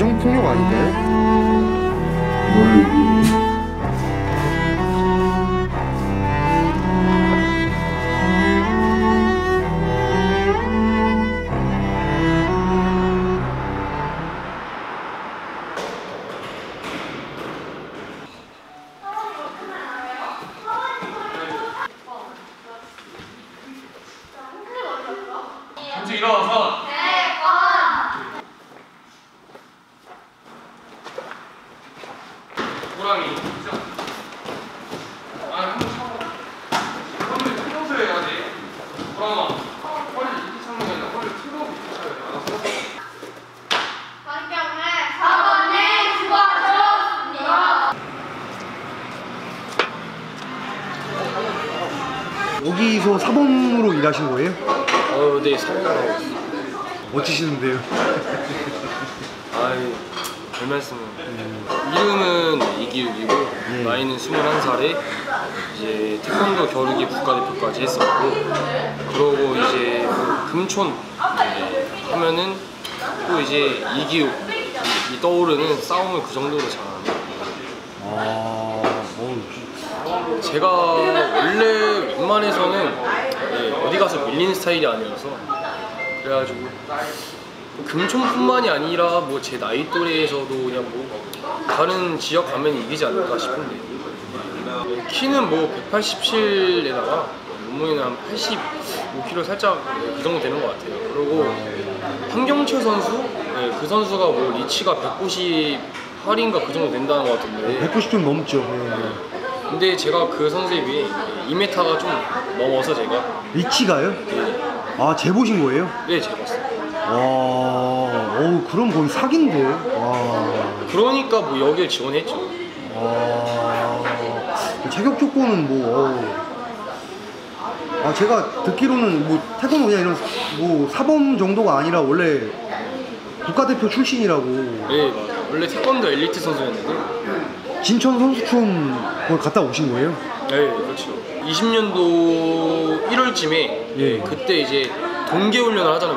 가정폭력 아닌가요? 현지 일어나서. 호랑이. 아, 한번 참아. 허리를 틀어서 해야지. 호랑아. 허리를 이렇게 참는 게 아니라 허리를 틀어 이렇게 쳐야 돼. 알았어? 환경을 4번에 주어졌습니다. 여기서 사범으로 일하신 거예요? 네, 사범을 하고 있어요. 멋지시는데요? 아이, 별 말씀은. 이름은 이기욱이고, 나이는 21살에 이제 태권도 겨루기 국가대표까지 했었고, 그러고 이제 뭐 금촌 하면은 또 이제 이기욱이 떠오르는 싸움을 그 정도로 잘하는. 제가 원래 웬만해서는 어디 가서 밀리는 스타일이 아니어서, 그래가지고 금촌뿐만이 아니라 뭐 제 나이 또래에서도 그냥 뭐 다른 지역 가면 이기지 않을까 싶은데, 키는 뭐 187에다가 몸무게는 한 85kg 살짝 그 정도 되는 것 같아요. 그리고 황경철 선수? 그 선수가 뭐 리치가 198인가 그 정도 된다는 것 같은데 190 좀 넘죠. 근데 제가 그 선수에 비해 2m가 좀 넘어서 제가. 리치가요? 네. 아, 재보신 거예요? 네, 재봤어요. 어우, 그럼 거의 사기인데. 그러니까 뭐 여기에 지원했죠. 자격 조건은 뭐, 제가 듣기로는 뭐 태권도 그냥 이런 뭐 사범 정도가 아니라 원래 국가대표 출신이라고. 네, 맞아요. 원래 태권도 엘리트 선수였는데. 진천 선수촌 거기 갔다 오신 거예요? 네, 그렇죠. 20년도 1월쯤에 그때 이제 동계훈련을 하잖아요,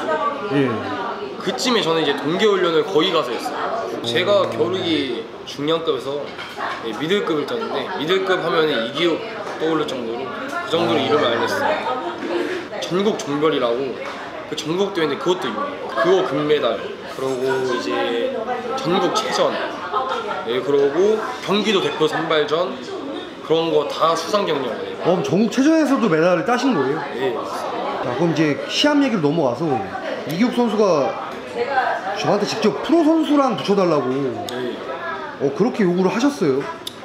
운동선수. 그쯤에 저는 이제 동계훈련을 거기 가서 했어요. 제가 겨루기 중량급에서 미들급을 떴는데, 미들급 하면 이기욱 떠오를 정도로 그 정도로 이름을 알렸어요. 전국 종별이라고 그 전국 대회인데 그것도 유명해요. 그거 금메달, 그러고 이제 전국 체전, 그러고 경기도 대표 선발전, 그런 거 다 수상 경력이에요. 전국 체전에서도 메달을 따신 거예요? 네. 자, 그럼 이제 시합 얘기로 넘어와서 이기욱 선수가 저한테 직접 프로 선수랑 붙여달라고 그렇게 요구를 하셨어요.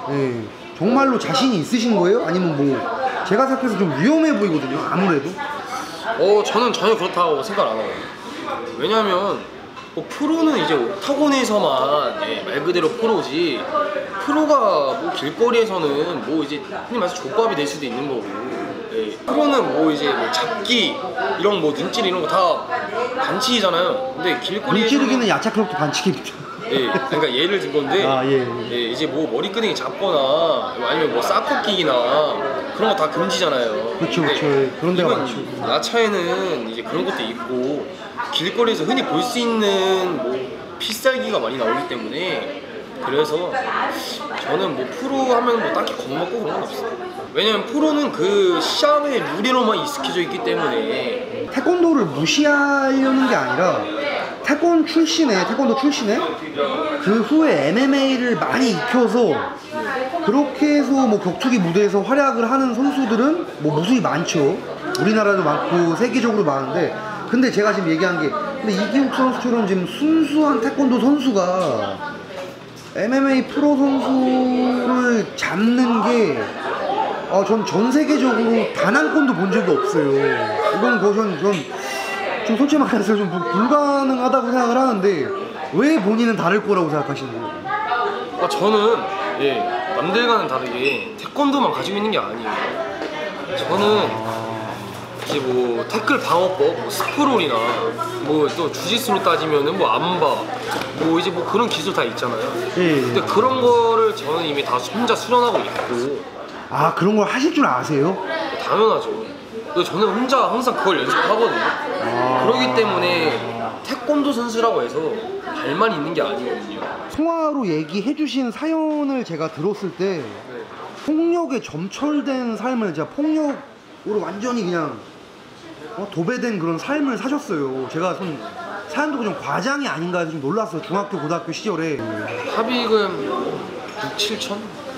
정말로 자신이 있으신 거예요? 아니면 뭐 제가 생각해서 좀 위험해 보이거든요, 아무래도. 저는 전혀 그렇다고 생각 안 하거든요. 왜냐면 뭐 프로는 이제 옥타곤에서만 말 그대로 프로지, 프로가 뭐 길거리에서는 뭐 이제 흔히 말해서 족밥이 될 수도 있는 거고, 프로는 뭐 이제 뭐 잡기 이런 뭐 눈찌르 이런 거 다 반칙이잖아요. 근데 길거리에서 눈찌르기는 야차크롭도 반칙이죠. 그러니까 예를 든 건데 이제 뭐 머리끄댕이 잡거나 아니면 뭐 사커 끼기나 그런 거 다 금지잖아요. 그렇죠. 그런 데가 많죠. 야차에는 이제 그런 것도 있고, 길거리에서 흔히 볼 수 있는 뭐 필살기가 많이 나오기 때문에, 그래서 저는 뭐 프로 하면 뭐 딱히 겁먹고 그런 건 없어요. 왜냐면 프로는 그 시합의 룰에로만 익숙해져 있기 때문에. 태권도를 무시하려는 게 아니라 태권도 출신에 그 후에 MMA를 많이 익혀서 그렇게 해서 뭐 격투기 무대에서 활약을 하는 선수들은 뭐 무수히 많죠. 우리나라도 많고 세계적으로 많은데, 근데 제가 지금 얘기한 게, 근데 이기욱 선수처럼 지금 순수한 태권도 선수가 MMA 프로 선수를 잡는 게 전 세계적으로 단 한 건도 본 적이 없어요. 이건 좀 솔직히 말해서 좀 불가능하다고 생각을 하는데, 왜 본인은 다를 거라고 생각하시는 거예요? 저는 남들과는 다르게 태권도만 가지고 있는 게 아니에요. 저는 이제 뭐 태클 방어법, 뭐 스프롤이나 뭐 또 주짓수로 따지면은 뭐 암바, 뭐 이제 뭐 그런 기술 다 있잖아요. 근데 그런 거를 저는 이미 다 혼자 수련하고 있고. 그런 걸 하실 줄 아세요? 당연하죠. 저는 혼자 항상 그걸 연습하거든요. 그렇기 때문에 태권도 선수라고 해서 발만 있는 게 아니거든요. 통화로 얘기해주신 사연을 제가 들었을 때 네. 폭력에 점철된 삶을 진짜 폭력으로 완전히 그냥 도배된 그런 삶을 사셨어요. 제가 좀 사연도 좀 과장이 아닌가 해서 좀 놀랐어요. 중학교 고등학교 시절에. 합의금 6, 7천?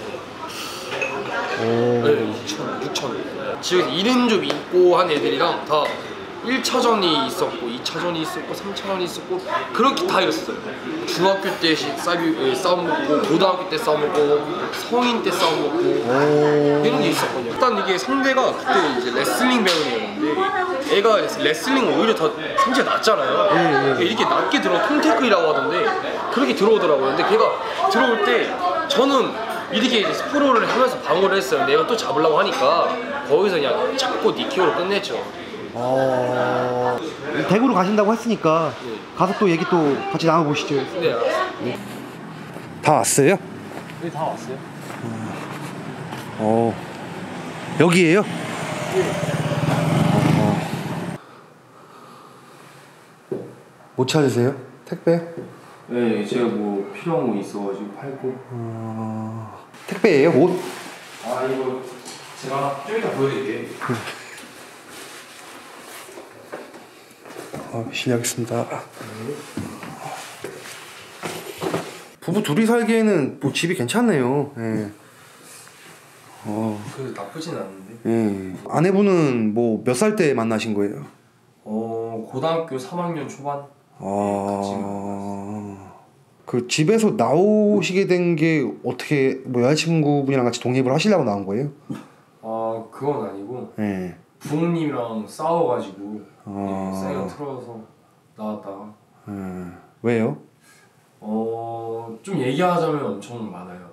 네, 6천. 지금 일은 좀 있고 한 애들이랑 다 1차전이 있었고 2차전이 있었고 3차전이 있었고 그렇게 다 이랬어요. 중학교 때 싸움 먹고 고등학교 때 싸움 먹고 성인 때 싸움 먹고 이런 게 있었거든요. 일단 이게 상대가 그때 이제 레슬링 배우였는데 애가 레슬링은 오히려 더 상체가 낮잖아요. 이렇게 낮게 들어 통태클이라고 하던데 그렇게 들어오더라고요. 근데 걔가 들어올 때 저는 이렇게 이제 스프롤을 하면서 방어를 했어요. 내가 또 잡으려고 하니까 거기서 그냥 잡고 니키오로 끝냈죠. 대구로 가신다고 했으니까 네. 가서 또 얘기 또 같이 나눠보시죠. 네, 알았어요. 다 왔어요? 네, 다 왔어요. 여기에요? 못 찾으세요? 택배? 네, 제가 뭐 필요한 거 있어가지고 팔고. 택배예요? 옷? 아, 이거 제가 좀 이따 보여드릴게요. 실례하겠습니다. 부부 둘이 살기에는 뭐 집이 괜찮네요. 예. 그 나쁘진 않은데. 예. 아내분은 뭐 몇 살 때 만나신 거예요? 고등학교 3학년 초반. 그 집에서 나오시게 된 게 어떻게 뭐 여자친구분이랑 같이 독립을 하시려고 나온 거예요? 아, 그건 아니고. 예. 부모님이랑 싸워가지고 사이가 틀어서 나왔다가. 왜요? 좀 얘기하자면 엄청 많아요.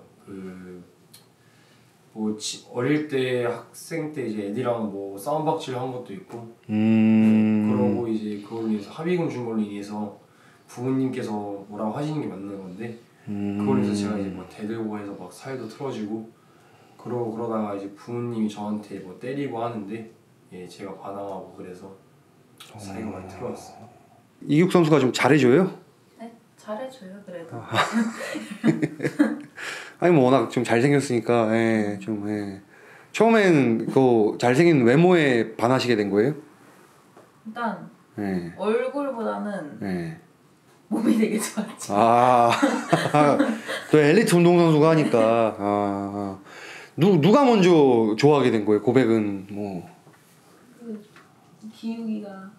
뭐 어릴 때 학생 때 이제 애들이랑 뭐 싸움박질 한 것도 있고. 그러고 이제 그걸로 인해서 합의금 준 걸로 인해서 부모님께서 뭐라고 하시는 게 맞는 건데 그걸로 인해서 제가 이제 뭐 대들고 해서 막 사이도 틀어지고 그러다가 이제 부모님이 저한테 뭐 때리고 하는데 예, 제가 반항하고 그래서 사이가 많이 틀어졌어요. 이국 선수가 좀 잘해줘요? 네, 잘해줘요 그래도. 아니 뭐 워낙 좀 잘생겼으니까 좀 처음엔 그 잘생긴 외모에 반하시게 된 거예요? 일단 예. 얼굴보다는 몸이 되게 좋았죠. 또 엘리트 운동선수가 하니까 누가 먼저 좋아하게 된 거예요? 고백은 뭐 기욱이가.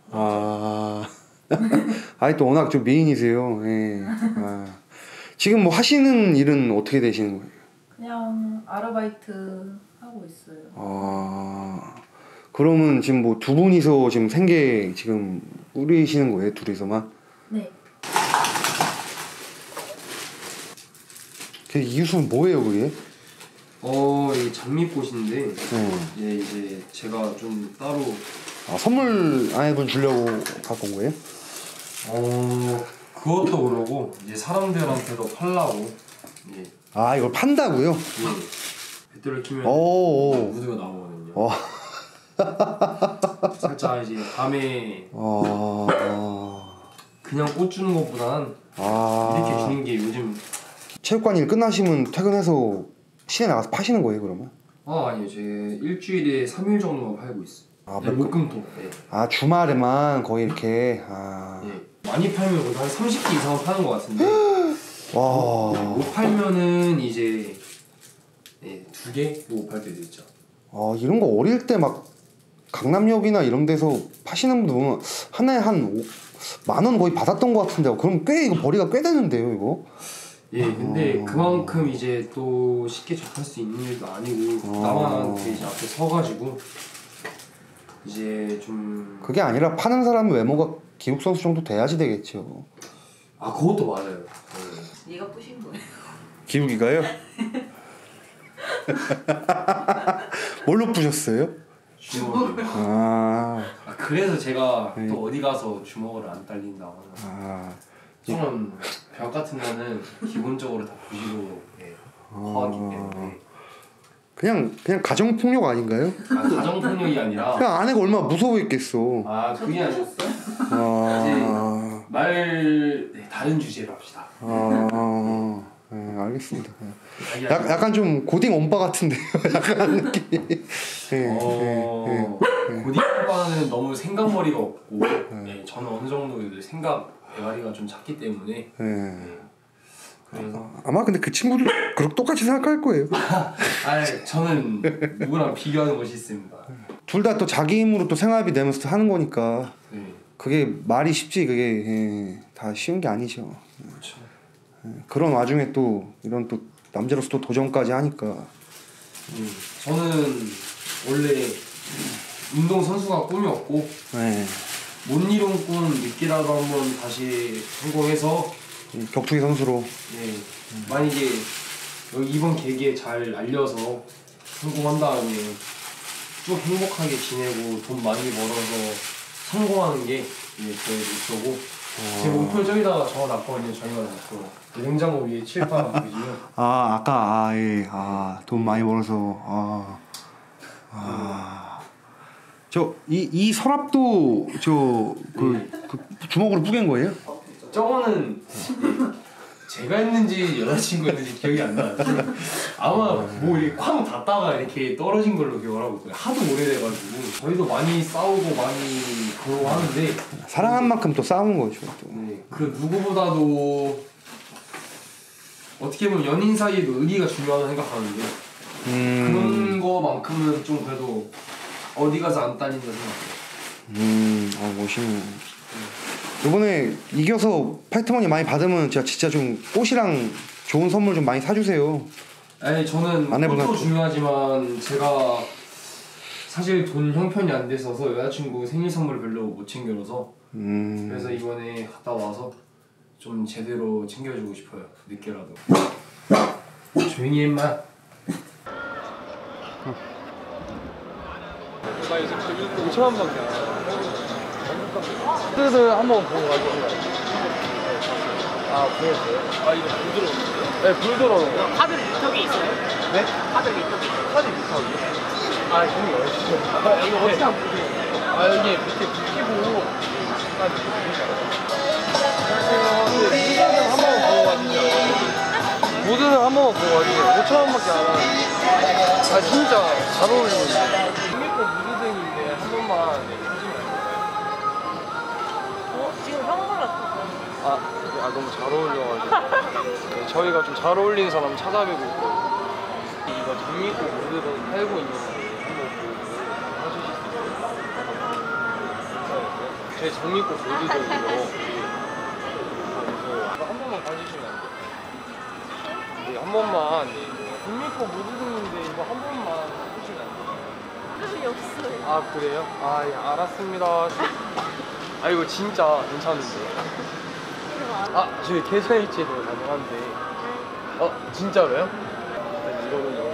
아니 또 워낙 좀 미인이세요. 예. 지금 뭐 하시는 일은 어떻게 되시는 거예요? 그냥 아르바이트 하고 있어요. 그러면 지금 뭐 두 분이서 지금 생계 지금 꾸리시는 거예요? 둘이서만? 네. 그 이웃은 뭐예요, 그게? 이게 장미꽃인데 이제 제가 좀 따로 선물 아내분 주려고 갖고 온 거예요? 그것도 그러고 이제 사람들한테도 팔라고. 예. 이걸 판다고요? 배터리를 키면 오. 무드가 나오거든요. 살짝 이제 밤에 그냥 꽃 주는 것보다는 이렇게 주는 게 요즘. 체육관 일 끝나시면 퇴근해서 시내 나가서 파시는 거예요, 그러면? 아니요, 제 일주일에 3일 정도만 팔고 있어요. 목금토. 네. 주말에만 거의 이렇게. 예. 많이 팔면 한 30개 이상은 파는 것 같은데. 와. 못 팔면은 이제 2개 못 팔 때도 있죠. 이런 거 어릴 때 막 강남역이나 이런 데서 파시는 분들 보면 하나에 한 10,000원 거의 받았던 것 같은데 그럼 꽤 이거 벌이가 꽤 되는데요, 이거? 예, 근데 그만큼 이제 또 쉽게 접할 수 있는 일도 아니고 남한테 이제 앞에 서가지고 이제 좀. 그게 아니라 파는 사람의 외모가 기욱 선수 정도 돼야지 되겠죠. 그것도 맞아요. 네가 뿌신 거예요. 기욱이가요? 뭘로 부셨어요? 주먹을. 그래서 제가 또 어디 가서 주먹을 안 딸린다고 하나. 저는 벽 같은 거는 기본적으로 다 부시고 화하기 때문에. 그냥 가정 폭력 아닌가요? 가정 폭력이 아니라 그냥 아내가 얼마나 무서워했겠어. 그게 아니었어요? 네, 다른 주제로 합시다. 네, 알겠습니다. 약간 좀 고딩 엄빠 같은데요. 약간 느낌이. 고딩 엄빠는 너무 생각머리가 없고 네, 저는 어느 정도 생각 대가리가 좀 작기 때문에 그래서 아마 근데 그 친구들 그렇게 똑같이 생각할 거예요. 저는 누구랑 비교하는 것이 있습니다. 둘 다 또 자기 힘으로 또 생활비 내면서 하는 거니까 그게 말이 쉽지 그게 다 쉬운 게 아니죠. 그렇죠. 그런 와중에 또 이런 또 남자로서 또 도전까지 하니까 저는 원래 운동 선수가 꿈이었고 못 이룬 꿈 늦게라도 한번 다시 성공해서 격투기 선수로 만약에 여기 이번 계기에 잘 알려서 성공한 다음에 쭉 행복하게 지내고 돈 많이 벌어서 성공하는 게 저의 목표고 제 목표 저기다가 적어놨거든요. 저희가 목표 냉장고 위에 칠판 보이시면 아까 돈 많이 벌어서 이 서랍도 그 주먹으로 뿌갠 거예요? 저거는 제가 했는지 여자친구 했는지 기억이 안 나요. 아마 뭐 이렇게 쾅 닫다가 이렇게 떨어진 걸로 기억을 하고 있고요. 하도 오래돼가지고 저희도 많이 싸우고 많이 그러하는데 사랑한 만큼 또 싸우는 거죠. 그 누구보다도 어떻게 보면 연인 사이에도 의리가 중요하다고 생각하는데 그런 거만큼은 좀 그래도 어디 가서 안 딸린다 생각해요. 멋있네. 이번에 이겨서 파이트머니 많이 받으면 진짜 좀 꽃이랑 좋은 선물 좀 많이 사주세요. 저는 꽃도 중요하지만 제가 사실 돈 형편이 안 됐어서 여자친구 생일 선물을 별로 못 챙겨줘서 그래서 이번에 갔다 와서 좀 제대로 챙겨주고 싶어요. 늦게라도. 조용히 해 임마. 나 이제 5천원밖에 안 해. 뜻을 한번 보고 가지고. 보였어요? 이거 불 들어오는데요? 네, 불 들어오는. 카드 리터기 있어요? 네? 카드 리터기. 카드 리터기? 형이 어디시죠? 이거 어떻게 안 보여요? 여기 밑에 불 켜고 카드 모드는 한 번만 보고 가지고 5천원밖에 안 하는데 진짜 잘 어울리는데 중립고 무드등인데 한 번만 해주면 지금 형벌 너무 잘 어울려가지고 저희가 좀 잘 어울리는 사람 찾아뵈고 있거든요. 이거 중립고 무드등 팔고 있는데 한번 보고 해주실 수 있어요? 제 중립고 무드등이요. 한 번만 봐주시면 안 돼요? 네, 한 번만. 국립고 무드등인데 이거 한 번만 해주시면 안 돼요? 뜻이 없어요. 그래요? 알았습니다. 이거 진짜 괜찮은데. 저희 계좌이체도 가능한데. 진짜로요? 이거는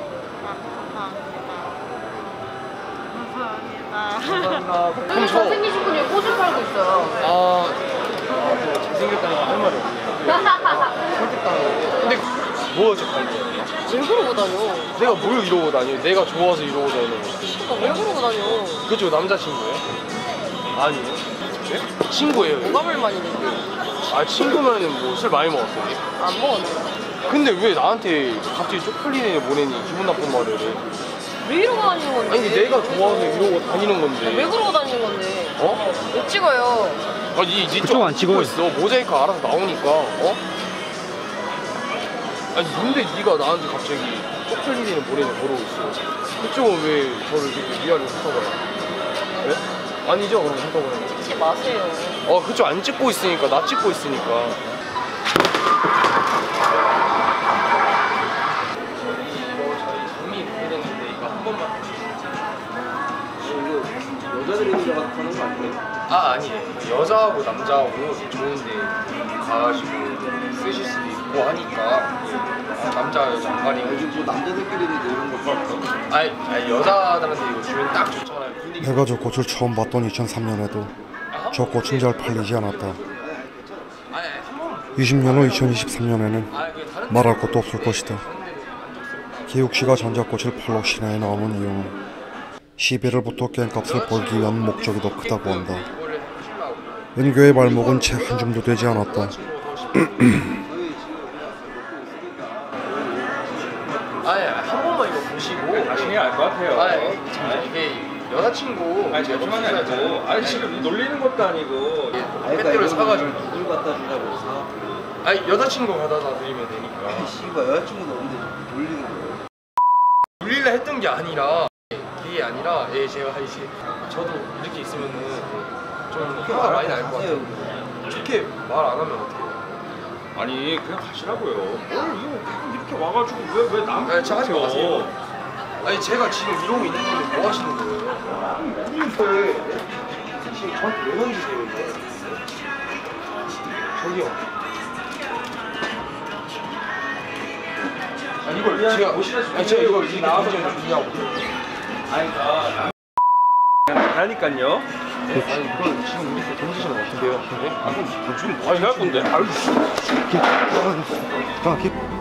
감사합니다. 여기 잘생기신 분이 꽃을 팔고 있어요. 잘생겼다니까 할 말이 없네요. 설득당하는데. 근데 뭐 어떡할 거예요? 왜 그러고 다녀? 내가 뭘 이러고 다녀? 내가 좋아서 이러고 다니는 건데. 왜 그러고 다녀? 그죠? 남자친구예요? 아니에요? 네? 친구예요. 뭐가 불만이는데? 친구면은 뭐 술 많이 먹었어요? 안 먹었네. 근데 왜 나한테 갑자기 쪽팔리네 뭐래니 기분 나쁜 말을 해? 왜 이러고 다니는 건데? 아니 내가 좋아서 이러고 다니는 건데. 왜 그러고 다니는 건데? 왜 찍어요? 그쪽 안 찍어요. 있어. 모자이크 알아서 나오니까. 뭔데 네가 나한테 갑자기 쪽팔리네 뭐래니 모르고 있어. 그쪽은 왜 저를 이렇게 위아래로 훑어봐요? 네? 아니죠? 그럼 훑어봐요. 찍지 마세요. 그쪽 안 찍고 있으니까 나 찍고 있으니까. 저희 장미 보내드렸는데 이거 한 번만 이거 여자들이 하는 거 아니에요? 아니에요. 여자하고 남자하고 좋은데 가가지고 쓰실 수도 있고 하니까 남자 여자 안 가리고 요즘 남자들끼리도 이런 거 봐요? 여자들한테 이거 주면 딱 좋잖아요. 분위기. 내가 저 꽃을 처음 봤던 2003년에도 저 꽃은 잘 팔리지 않았다. 20년 후 2023년에는 말할 것도 없을 것이다. 기욱씨가 전자꽃을 팔러 시내에 나오는 이유는 시비를 붙어 깽값을 벌기 위한 목적이 더 크다고 한다. 은교의 발목은 채 한 줌도 되지 않았다. 아예 한 번만 이거 보시고 나중에 알 것 같아요. 이게 여자친구 아니 죄송한게 아니고 아니 지금 놀리는 것도 아니고 햇띠를 사가지고 물 갖다 준다고 해서 아니 여자친구 갖다 드리면 되니까 씨발 여자친구도 없는데 놀리는 거예요. 놀릴라 했던 게 아니라 그게 아니라 제가 이제 저도 이렇게 있으면은 좀 화가 많이 날 것 같아요. 좋게 말 안 하면 어떡해요? 아니 그냥 가시라고요. 뭘 이거 이렇게 와가지고 왜 남을 아니 제가 하지 마세요. 아니 제가 지금 이러고 있는데 뭐 하시는 거예요? 지금 저한테 왜 던지세요 이거? 저기요. 아니 이걸 제가 이걸 이렇게 나와서 주냐고. 하니까요. 아니 이걸 지금 이렇게 던지시는 것 같은데요? 근데? 지금 뭐 할 건데? 아,